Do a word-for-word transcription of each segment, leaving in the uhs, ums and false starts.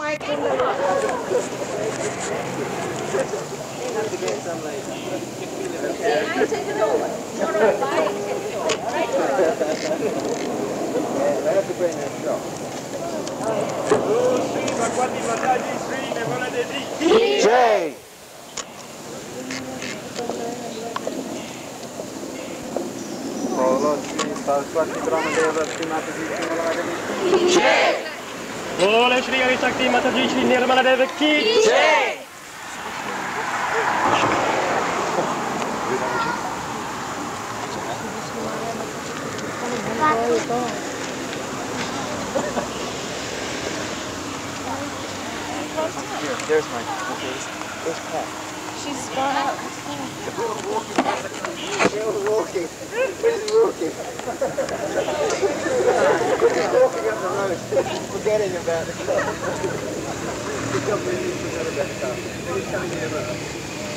Jay! Saraswati Brahmadeva Shri Mataji Shri Nirmala Devi ki Jai! Bole Shri Hari Shakti Mataji Shri Nirmala Devi ki Jai! There's my. There's Pat. She's gone out. We're walking. We're walking. We're walking. We're walking up the road, forgetting about the car. We completely forgot about the car. He's coming here about us.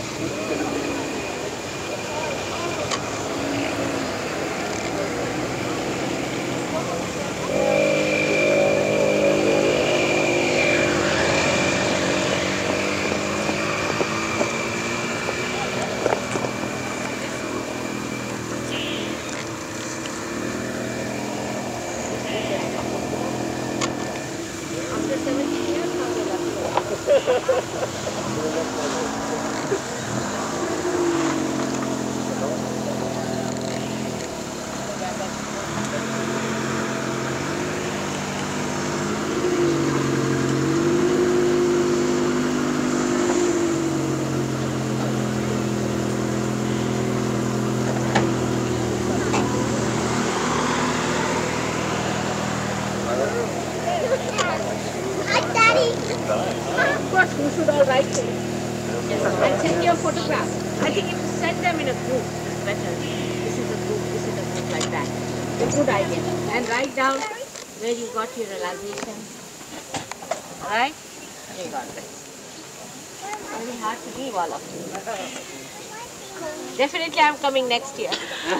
You should all write to me. Yes, and send your photograph. I think if you send them in a group, it's better. This is a group, this is a group like that. It's a good idea. And write down where you got your realization. Alright? You got it. Very hard to leave all of you. Definitely I'm coming next year.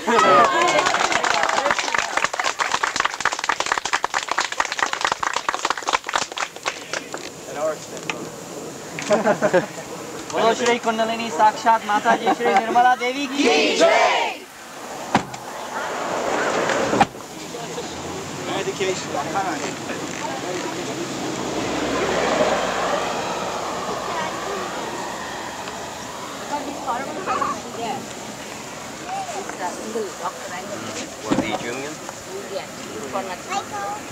बोलो श्री कुंडलिनी साक्षात माता जी श्री निर्मला देवी की जय। Medication. What are you doing? Yeah, for nothing.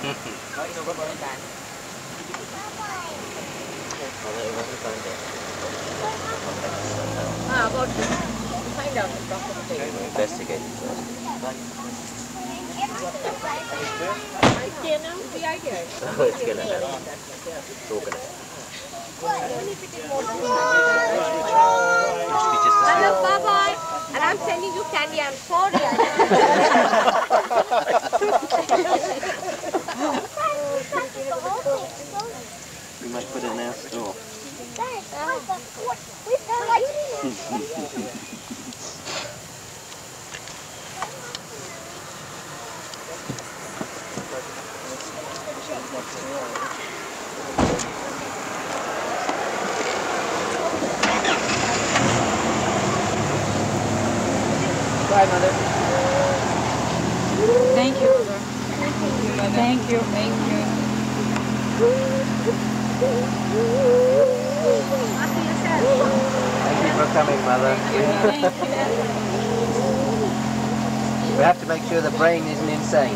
Ah, about this. Find out the proper thing. Investigate first. Idea now? The idea. Oh, it's gonna happen. It's all gonna happen. Hello, bye-bye. And I'm sending you candy. I'm sorry. We must put it in our store. Bye, Mother. Thank you, sir. Thank you. Thank you. Thank you for coming, Mother. We have to make sure the brain isn't insane.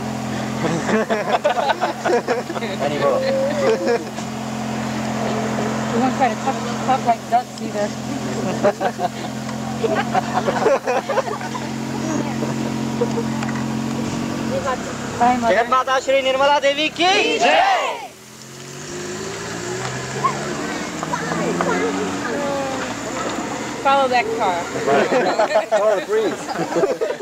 Anymore. You want to try to talk, talk like ducks either. Bye, Mother. जगत माता श्री निर्मला देवी की जय। Follow that car. Follow the breeze.